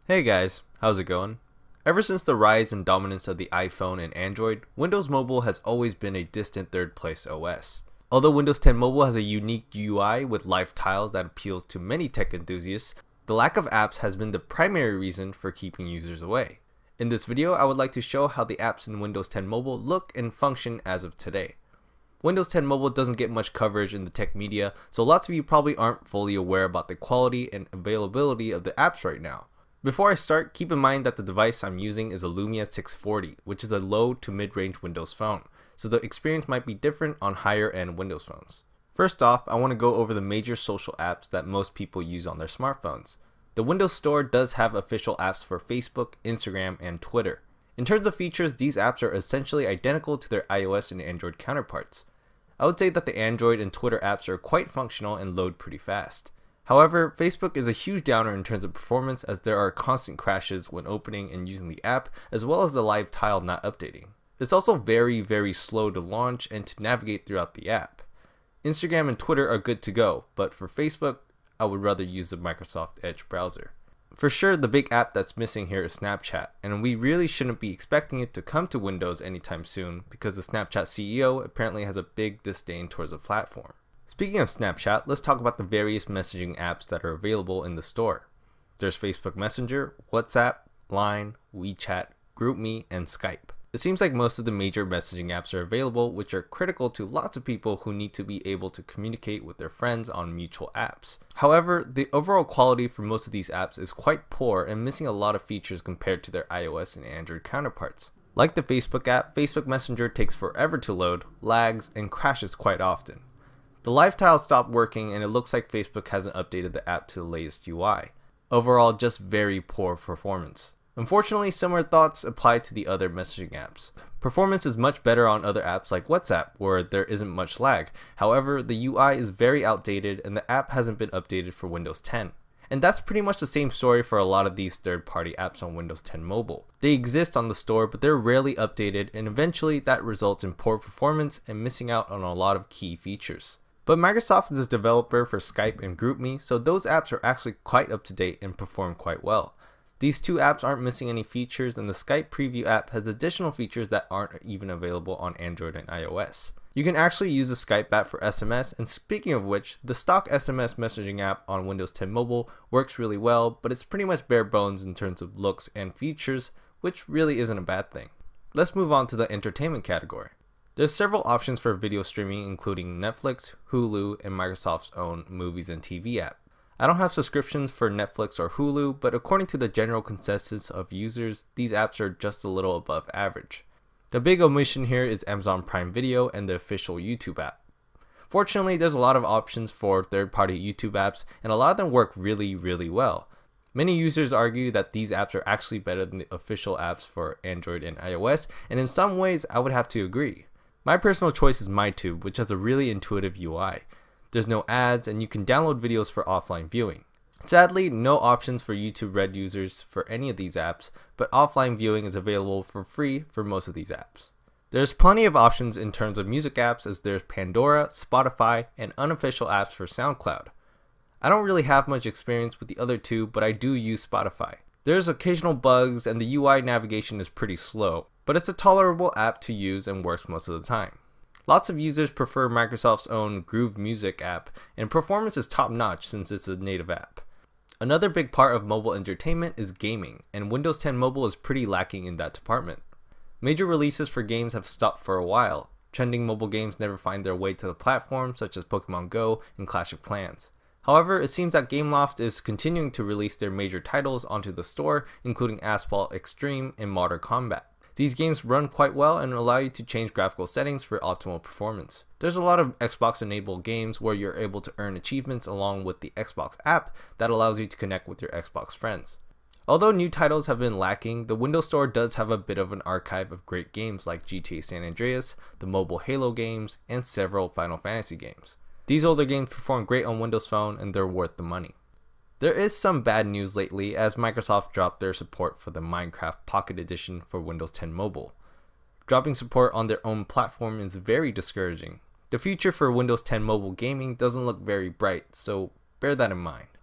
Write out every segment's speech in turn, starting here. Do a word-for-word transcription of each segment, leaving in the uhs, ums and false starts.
Hey guys, how's it going? Ever since the rise and dominance of the iPhone and Android, Windows Mobile has always been a distant third place O S. Although Windows ten Mobile has a unique U I with live tiles that appeals to many tech enthusiasts, the lack of apps has been the primary reason for keeping users away. In this video, I would like to show how the apps in Windows ten Mobile look and function as of today. Windows ten Mobile doesn't get much coverage in the tech media, so lots of you probably aren't fully aware about the quality and availability of the apps right now. Before I start, keep in mind that the device I'm using is a Lumia six forty, which is a low to mid-range Windows phone, so the experience might be different on higher end Windows phones. First off, I want to go over the major social apps that most people use on their smartphones. The Windows Store does have official apps for Facebook, Instagram, and Twitter. In terms of features, these apps are essentially identical to their iOS and Android counterparts. I would say that the Android and Twitter apps are quite functional and load pretty fast. However, Facebook is a huge downer in terms of performance, as there are constant crashes when opening and using the app, as well as the live tile not updating. It's also very very slow to launch and to navigate throughout the app. Instagram and Twitter are good to go, but for Facebook, I would rather use the Microsoft Edge browser. For sure, the big app that's missing here is Snapchat, and we really shouldn't be expecting it to come to Windows anytime soon because the Snapchat C E O apparently has a big disdain towards the platform. Speaking of Snapchat, let's talk about the various messaging apps that are available in the store. There's Facebook Messenger, WhatsApp, Line, WeChat, GroupMe, and Skype. It seems like most of the major messaging apps are available, which are critical to lots of people who need to be able to communicate with their friends on mutual apps. However, the overall quality for most of these apps is quite poor and missing a lot of features compared to their iOS and Android counterparts. Like the Facebook app, Facebook Messenger takes forever to load, lags, and crashes quite often. The live tile stopped working, and it looks like Facebook hasn't updated the app to the latest U I. Overall, just very poor performance. Unfortunately, similar thoughts apply to the other messaging apps. Performance is much better on other apps like WhatsApp, where there isn't much lag. However, the U I is very outdated and the app hasn't been updated for Windows ten. And that's pretty much the same story for a lot of these third-party apps on Windows ten Mobile. They exist on the store, but they're rarely updated, and eventually that results in poor performance and missing out on a lot of key features. But Microsoft is a developer for Skype and GroupMe, so those apps are actually quite up to date and perform quite well. These two apps aren't missing any features, and the Skype Preview app has additional features that aren't even available on Android and iOS. You can actually use the Skype app for S M S, and speaking of which, the stock S M S messaging app on Windows ten Mobile works really well, but it's pretty much bare bones in terms of looks and features, which really isn't a bad thing. Let's move on to the entertainment category. There's several options for video streaming, including Netflix, Hulu, and Microsoft's own movies and T V app. I don't have subscriptions for Netflix or Hulu, but according to the general consensus of users, these apps are just a little above average. The big omission here is Amazon Prime Video and the official YouTube app. Fortunately, there's a lot of options for third-party YouTube apps, and a lot of them work really, really well. Many users argue that these apps are actually better than the official apps for Android and iOS, and in some ways, I would have to agree. My personal choice is MyTube, which has a really intuitive U I. There's no ads, and you can download videos for offline viewing. Sadly, no options for YouTube Red users for any of these apps, but offline viewing is available for free for most of these apps. There's plenty of options in terms of music apps, as there's Pandora, Spotify, and unofficial apps for SoundCloud. I don't really have much experience with the other two, but I do use Spotify. There's occasional bugs, and the U I navigation is pretty slow, but it's a tolerable app to use and works most of the time. Lots of users prefer Microsoft's own Groove Music app, and performance is top notch since it's a native app. Another big part of mobile entertainment is gaming, and Windows ten Mobile is pretty lacking in that department. Major releases for games have stopped for a while. Trending mobile games never find their way to the platform, such as Pokemon Go and Clash of Clans. However, it seems that Gameloft is continuing to release their major titles onto the store, including Asphalt Extreme and Mortal Kombat. These games run quite well and allow you to change graphical settings for optimal performance. There's a lot of Xbox enabled games where you're able to earn achievements along with the Xbox app that allows you to connect with your Xbox friends. Although new titles have been lacking, the Windows Store does have a bit of an archive of great games like G T A San Andreas, the mobile Halo games, and several Final Fantasy games. These older games perform great on Windows Phone, and they're worth the money. There is some bad news lately, as Microsoft dropped their support for the Minecraft Pocket Edition for Windows ten Mobile. Dropping support on their own platform is very discouraging. The future for Windows ten Mobile gaming doesn't look very bright, so bear that in mind.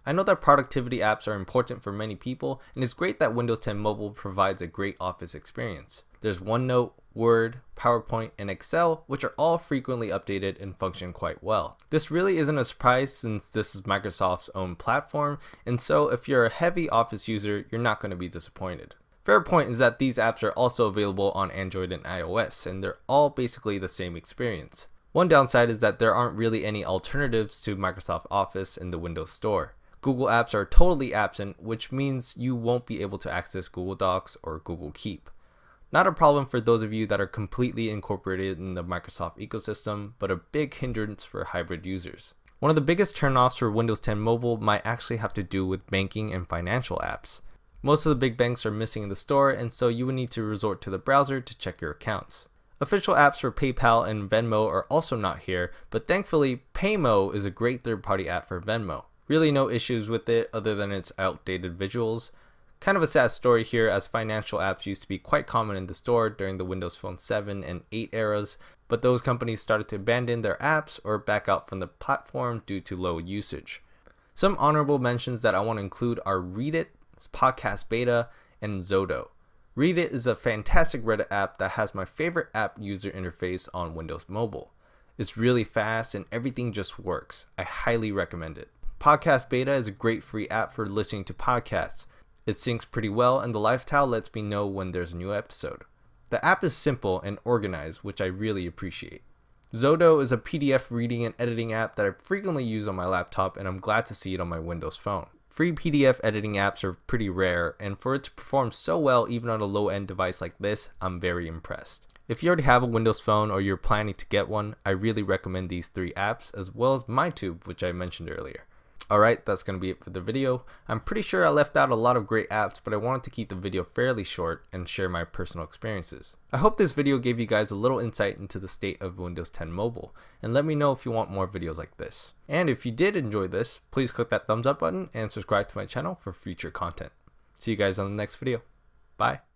I know that productivity apps are important for many people, and it's great that Windows ten Mobile provides a great office experience. There's OneNote, Word, PowerPoint, and Excel, which are all frequently updated and function quite well. This really isn't a surprise since this is Microsoft's own platform, and so if you're a heavy Office user, you're not going to be disappointed. Fair point is that these apps are also available on Android and iOS, and they're all basically the same experience. One downside is that there aren't really any alternatives to Microsoft Office in the Windows Store. Google apps are totally absent, which means you won't be able to access Google Docs or Google Keep. Not a problem for those of you that are completely incorporated in the Microsoft ecosystem, but a big hindrance for hybrid users. One of the biggest turnoffs for Windows ten Mobile might actually have to do with banking and financial apps. Most of the big banks are missing in the store, and so you would need to resort to the browser to check your accounts. Official apps for PayPal and Venmo are also not here, but thankfully Paymo is a great third-party app for Venmo. Really no issues with it other than its outdated visuals. Kind of a sad story here, as financial apps used to be quite common in the store during the Windows Phone seven and eight eras, but those companies started to abandon their apps or back out from the platform due to low usage. Some honorable mentions that I want to include are Reddit, Podcast Beta, and Zodo. Reddit is a fantastic Reddit app that has my favorite app user interface on Windows Mobile. It's really fast and everything just works. I highly recommend it. Podcast Beta is a great free app for listening to podcasts. It syncs pretty well, and the live tile lets me know when there's a new episode. The app is simple and organized, which I really appreciate. Zodo is a P D F reading and editing app that I frequently use on my laptop, and I'm glad to see it on my Windows Phone. Free P D F editing apps are pretty rare, and for it to perform so well even on a low-end device like this, I'm very impressed. If you already have a Windows Phone or you're planning to get one, I really recommend these three apps, as well as MyTube, which I mentioned earlier. Alright, that's going to be it for the video. I'm pretty sure I left out a lot of great apps, but I wanted to keep the video fairly short and share my personal experiences. I hope this video gave you guys a little insight into the state of Windows ten Mobile, and let me know if you want more videos like this. And if you did enjoy this, please click that thumbs up button and subscribe to my channel for future content. See you guys on the next video. Bye.